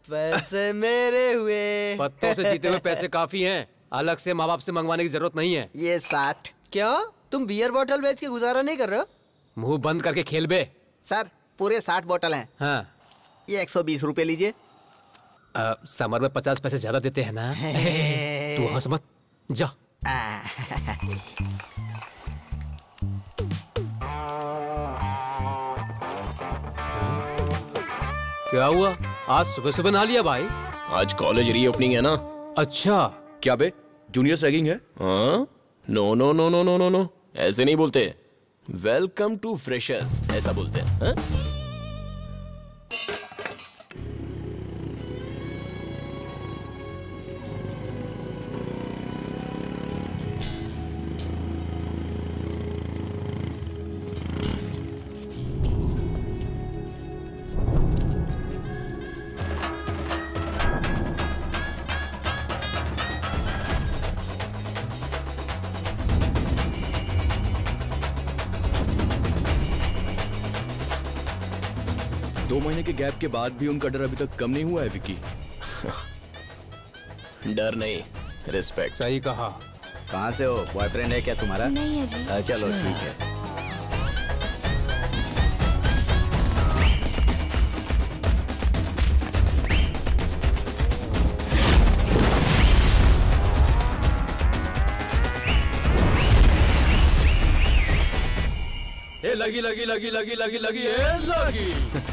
पैसे मेरे हुए। पत्तों से जीते हुए पैसे काफी हैं, अलग से माँ बाप से मंगवाने की जरूरत नहीं है। ये 60। क्यों, तुम बियर बोतल बेच के गुजारा नहीं कर रहे हो? मुंह बंद करके खेल बे। सर पूरे 60 बोतल हैं। हाँ, ये 120 रुपए लीजिए। समर में 50 पैसे ज्यादा देते हैं ना। तू हंस मत, जा। क्या हुआ, आज सुबह सुबह नहा लिया भाई? आज कॉलेज रीओपनिंग है ना। अच्छा। क्या बे, जूनियर्स रैगिंग है? हाँ? No no no no no no no, ऐसे नहीं बोलते। वेलकम टू फ्रेशर्स ऐसा बोलते हैं। हाँ? के गैप के बाद भी उनका डर अभी तक कम नहीं हुआ है विकी। डर नहीं, रिस्पेक्ट। सही कहा। कहाँ से हो, बॉयफ्रेंड है क्या तुम्हारा? नहीं है जी। चलो ठीक है। लगी लगी लगी लगी लगी लगी लगी।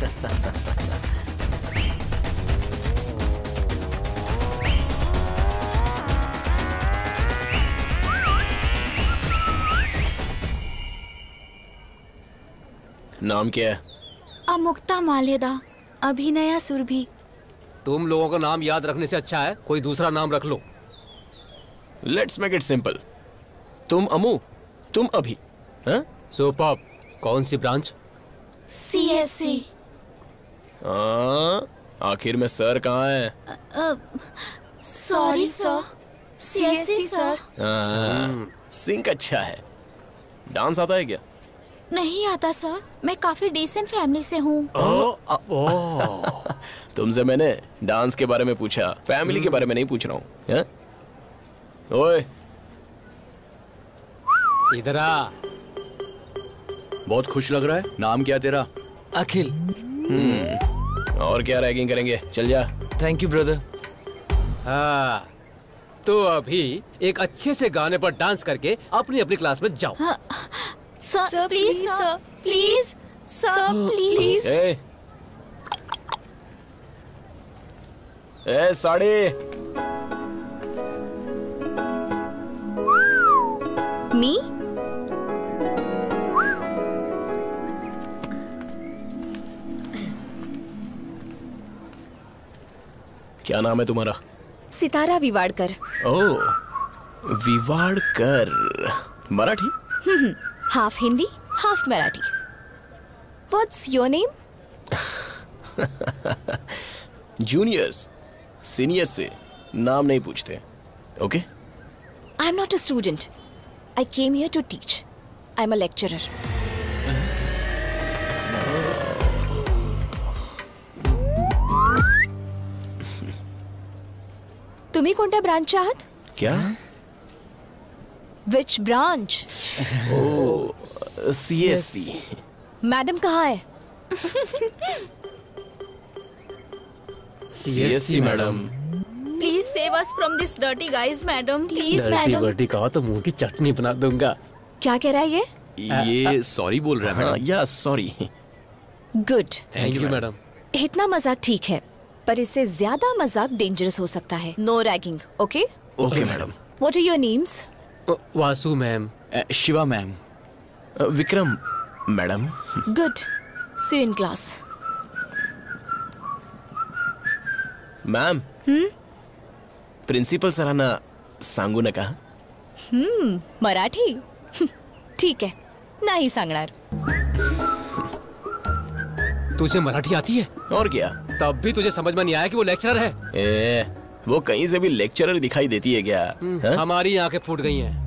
नाम क्या है? अमुक्ता मालेदा, अभिनया सुरभि। तुम लोगों का नाम याद रखने से अच्छा है कोई दूसरा नाम रख लो। Let's make it simple. तुम अमू, तुम अभी। हाँ? सुपर्ब। कौन सी ब्रांच? CSC। आखिर में सर कहाँ है? Sorry sir, CSC sir. सिंक अच्छा है। डांस आता है क्या? नहीं आता सर, मैं काफी डिसेंट फैमिली से हूँ। तुमसे मैंने डांस के बारे में पूछा, फैमिली के बारे में नहीं पूछ रहा हूँ। ओए इधर आ। बहुत खुश लग रहा है। नाम क्या तेरा? अखिल। और क्या रैगिंग करेंगे, चल जा। Thank you brother. हाँ, तो अभी एक अच्छे से गाने पर डांस करके अपनी अपनी क्लास में जाओ। हाँ, sir please sir, please sir, please. A sorry. Me? क्या नाम है तुम्हारा? Sitara Vivadkar. Oh, Vivadkar. Marathi? Half Hindi, half Marathi. What's your name? Juniors, seniors से नाम नहीं पूछते, okay? I'm not a student. I came here to teach. I'm a lecturer. तुम्ही कोणत्या ब्रांचचे आहात? क्या? Which branch? Oh, CSC। Madam कहाँ है? CSC madam. Please save us from this dirty guys, madam. Please, madam. Dirty कहा तो मुंह की चटनी बना दूंगा। क्या कह रहा है ये? ये सॉरी बोल रहा है मैडम। या sorry. Good. Thank you madam. इतना मजाक ठीक है, पर इससे ज्यादा मजाक डेंजरस हो सकता है। No ragging, okay? Okay madam. What are your names? Vasu ma'am. Shiva ma'am. Vikram madam. Good. See you in class. Ma'am, principal सरांना सांगू नका। मराठी? ठीक है, नाही सांगणार। तुझे मराठी आती है? और क्या? तब भी तुझे समझ में नहीं आया कि वो लेक्चरर है? वो कहीं से भी लेक्चरर दिखाई देती है क्या? हमारी आंखें फूट गई हैं।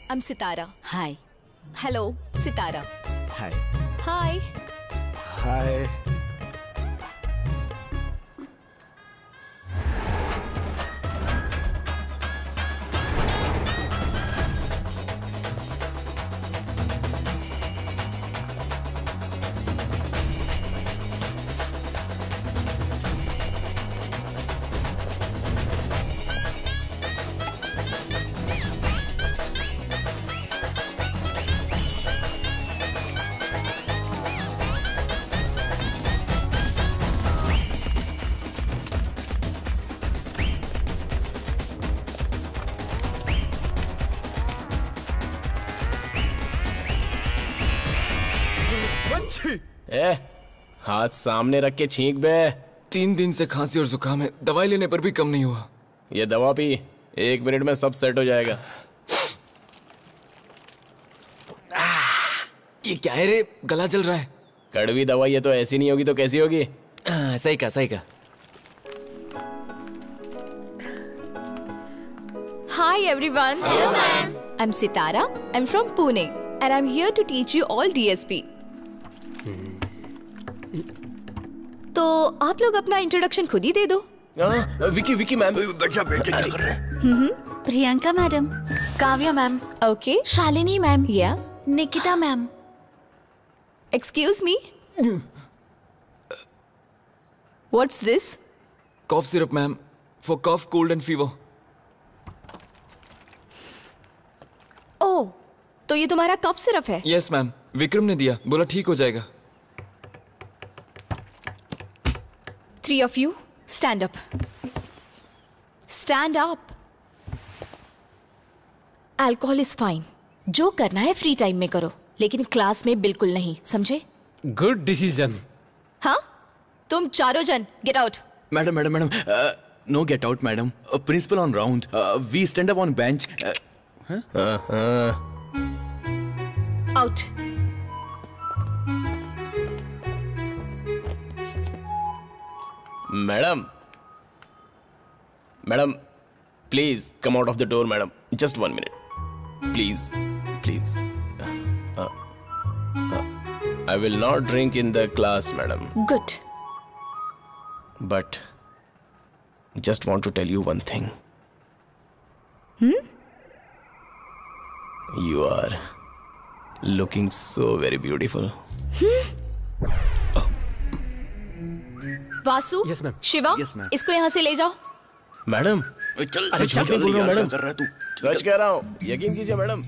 I'm Sitara. Hi. Hello, Sitara. Hi. Hi. Hi. ए, हाथ सामने रख के छींक बे। 3 दिन से खांसी और जुकाम है, दवाई लेने पर भी कम नहीं हुआ। ये दवा पी, 1 मिनट में सब सेट हो जाएगा। ये क्या है रे, गला जल रहा है। कड़वी दवाई है तो ऐसी नहीं होगी तो कैसी होगी? सही कहा, सही कहा। Hi everyone. Hello ma'am. I'm Sitara. I'm from Pune and I'm here to teach you all DSP. तो आप लोग अपना इंट्रोडक्शन खुद ही दे दो। विकी मैम। बेटा क्या कर रहे हैं? Priyanka madam, Kavya ma'am, okay, Shalini ma'am, या Nikita ma'am. Excuse me, what's this? Cough syrup ma'am, for cough, cold and fever. Oh, तो ये तुम्हारा कफ सिरप है? यस मैम, विक्रम ने दिया, बोला ठीक हो जाएगा। 3 of you, stand up. Stand up. Alcohol is fine. जो करना है फ्री टाइम में करो, लेकिन क्लास में बिल्कुल नहीं, समझे? Good decision. हाँ? तुम चारों जन get out. Madam, no get out madam. Principal on round, we stand up on bench. Out. Madam, please come out of the door madam. Just 1 minute please. I will not drink in the class madam, good. But just want to tell you one thing. You are looking so very beautiful. Vasu, Yes, ma'am. Shiva, Yes, ma'am. इसको यहाँ से ले जाओ। Madam, चल, अरे झूठ नहीं बोल रहा हूँ मैडम, कर रहा है तू? सच कह रहा हूँ, यकीन कीजिए मैडम।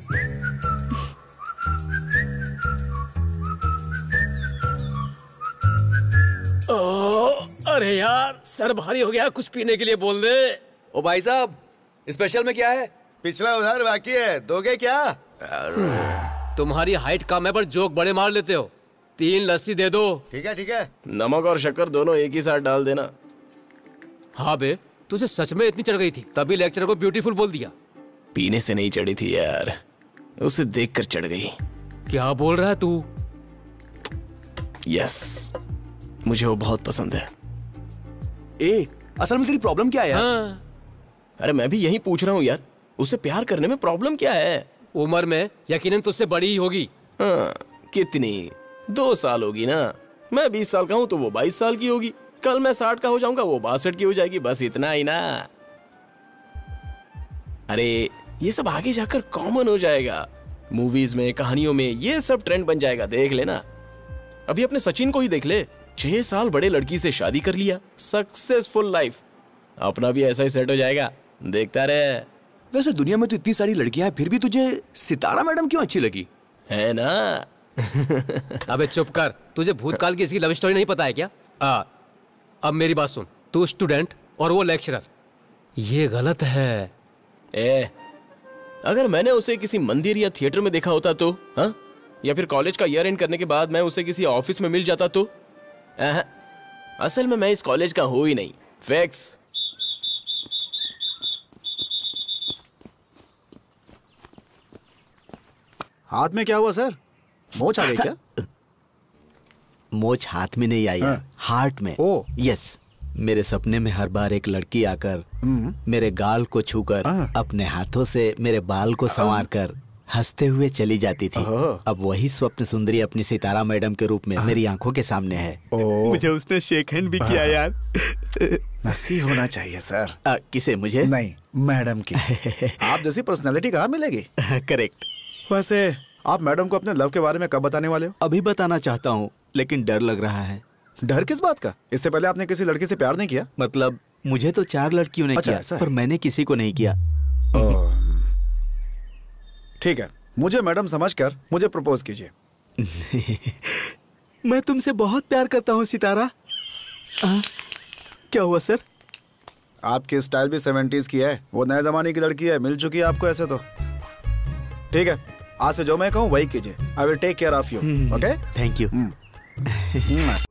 अरे यार, सर भारी हो गया, कुछ पीने के लिए बोल दे। ओ भाई साहब, स्पेशल में क्या है? पिछला उधार बाकी है, दोगे क्या? तुम्हारी हाइट कम है पर जोक बड़े मार लेते हो। 3 लस्सी दे दो। ठीक है। नमक और शक्कर दोनों एक ही साथ डाल देना। हाँ बे, तुझे सच में इतनी चढ़ गई थी, तभी लेक्चर को ब्यूटीफुल बोल दिया। पीने से नहीं चढ़ी थी यार, उसे देखकर चढ़ गई। क्या बोल रहा है तू? यस, मुझे वो बहुत पसंद है। असल में तेरी प्रॉब्लम क्या है यार? हाँ। अरे मैं भी यही पूछ रहा हूँ यार, उसे प्यार करने में प्रॉब्लम क्या है? उम्र में यकीनन तुझसे बड़ी ही होगी। हाँ, कितनी? 2 साल होगी ना। मैं 20 साल का हूँ तो वो 22 साल की होगी। कल मैं 60 का हो जाऊंगा, वो 62 की हो जाएगी। बस इतना ही ना। अरे ये सब आगे जाकर कॉमन हो जाएगा। मूवीज में, कहानियों में ये सब ट्रेंड बन जाएगा, देख लेना। अभी अपने सचिन को ही देख ले, 6 साल बड़े लड़की से शादी कर लिया, सक्सेसफुल लाइफ। अपना भी ऐसा ही सेट हो जाएगा, देखता रहे। वैसे दुनिया में तो इतनी सारी लड़कियां हैं, फिर भी तुझे सितारा मैडम क्यों अच्छी लगी? है ना? अबे चुप कर, तुझे भूतकाल की इसकी लव स्टोरी नहीं पता है क्या? अब मेरी बात सुन, तू स्टूडेंट और वो लेक्चरर, ये गलत है। अगर मैंने उसे किसी मंदिर या थिएटर में देखा होता तो, हाँ? या फिर कॉलेज का ईयर एंड करने के बाद मैं उसे किसी ऑफिस में मिल जाता तो? असल में मैं इस कॉलेज का हूं ही नहीं। फिक्स। हाथ में क्या हुआ सर? मोच आ गई क्या? मोच हाथ में नहीं आई है, हार्ट में। ओ यस, मेरे सपने में हर बार एक लड़की आकर मेरे गाल को छूकर अपने हाथों से मेरे बाल को संवार कर हंसते हुए चली जाती थी। अब वही स्वप्न सुंदरी अपनी सितारा मैडम के रूप में मेरी आंखों के सामने है। मुझे उसने शेक हैंड भी किया यार। नसीब होना चाहिए सर। किसे, मुझे? नहीं, मैडम की। आप जैसी पर्सनालिटी कहाँ मिलेगी? करेक्ट। वैसे आप मैडम को अपने लव के बारे में कब बताने वाले हो? अभी बताना चाहता हूँ, लेकिन डर लग रहा है। डर किस बात का? इससे पहले आपने किसी लड़की से प्यार नहीं किया? मतलब मुझे तो 4 लड़कियों ने किया, पर मैंने किसी को नहीं किया। ठीक है, मुझे मैडम समझकर मुझे प्रपोज कीजिए। मैं तुमसे बहुत प्यार करता हूँ सितारा। क्या हुआ सर? आपकी स्टाइल भी 70s की है, वो नए जमाने की लड़की है, मिल चुकी है आपको ऐसे तो। ठीक है, आज से जो मैं कहूँ वही कीजिए। I will take care of you. Okay, thank you.